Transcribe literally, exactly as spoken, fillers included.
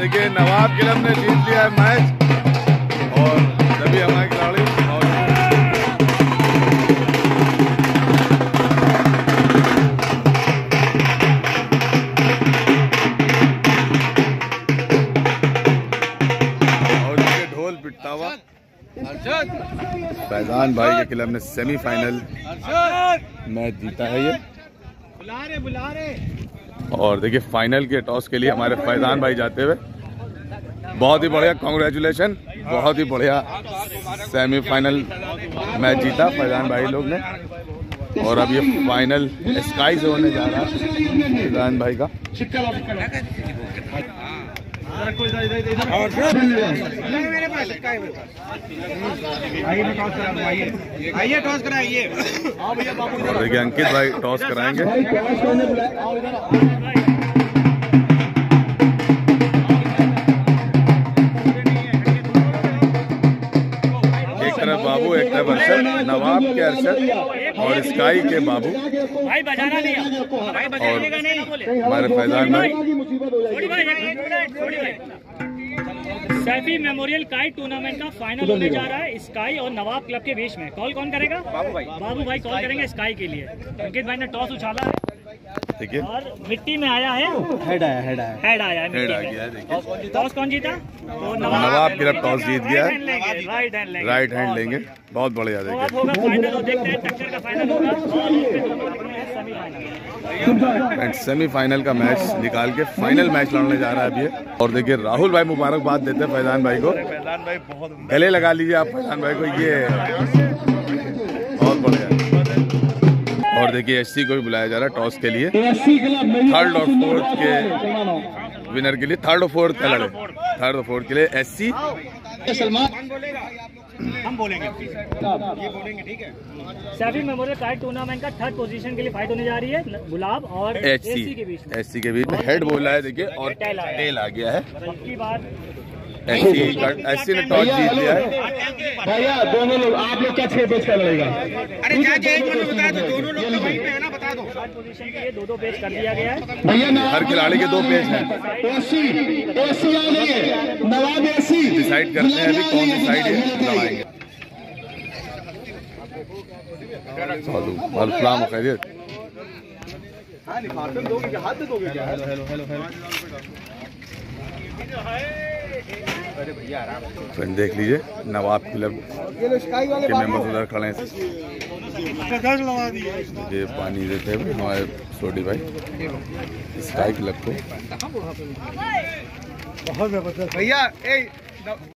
देखिए नवाब क्लब ने जीत लिया है मैच और सभी हमारे खिलाड़ी और ये ढोल पिटता हुआ फैजान भाई के क्लब ने सेमीफाइनल मैच जीता है ये। बुला रहे बुला रहे और देखिए फाइनल के टॉस के लिए हमारे फैजान भाई जाते हुए बहुत ही बढ़िया, कांग्रेचुलेशन, बहुत ही बढ़िया सेमीफाइनल मैच जीता फैजान भाई लोग ने। और अब ये फाइनल स्काई से होने जा रहा है फैजान भाई का। आइए टॉस कराइए। देखिए अंकित भाई टॉस कराएंगे। एक तरफ बाबू, एक तरफ अरशद, नवाब के अरशद और स्काई के बाबू भाई बजाना नहीं, भाई बजाइएगा नहीं, हमारे फैजान भाई। सैफी मेमोरियल काइट टूर्नामेंट का फाइनल होने जा रहा है स्काई और नवाब क्लब के बीच में। कॉल कौन करेगा? बाबू भाई। बाबू भाई कॉल करेंगे स्काई के लिए। अंकित भाई ने टॉस उछाला है देखिए और मिट्टी में आया है, हेड आया हेड आया हेड आया है हेड आ मिट्टी गया है। में। देखिए टॉस कौन जीता? तो नवाब क्लब टॉस जीत गया है, राइट हैंड लेंगे, राइट हैंड लेंगे। बहुत बढ़िया। तो अब देखिए होगा फाइनल और देखते हैं टक्कर का फाइनल होगा सेमीफाइनल। एंड सेमीफाइनल का मैच निकाल के फाइनल मैच लड़ने जा रहा है अभी ये। और देखिए राहुल भाई मुबारकबाद देते हैं फैजान भाई को। फैजान भाई बहुत गले लगा लीजिए आप फैजान भाई को, ये बहुत बढ़िया। और देखिए एससी को भी बुलाया जा रहा है टॉस के लिए, थर्ड और फोर्थ के विनर के लिए, थर्ड और फोर्थ का लड़े, थर्ड और फोर्थ के लिए एससी हम बोलेंगे, ये बोलेंगे, ठीक है। सैफी मेमोरियल काइट टूर्नामेंट का थर्ड पोजीशन के लिए फाइट होने जा रही है गुलाब और एससी के बीच में। एससी के बीच में हेड बोला है देखिए और टेल आ गया है। पक्की बात, एससी एससी ने टॉस जीत लिया है। भैया दोनों लोग, आप लोग का छह पेज कर लेगा। अरे क्या क्या बता दो, दोनों लोग तो वहीं पे है ना, बता दो। थर्ड पोजीशन के लिए दो दो पेज कर दिया गया है। भैया हर खिलाड़ी के दो पेज हैं। एसी एसी आएंगे, नवाब एसी डिसाइड करते हैं अभी कौन सी साइड लड़ाएंगे। सलाम खैरियत। फ्रेंड देख लीजिए नवाब क्लब के मेंबर्स उधर खड़े हैं, ये पानी देते हैं हमारे सोडी भाई स्काई क्लब को। बहुत जबरदस्त भैया।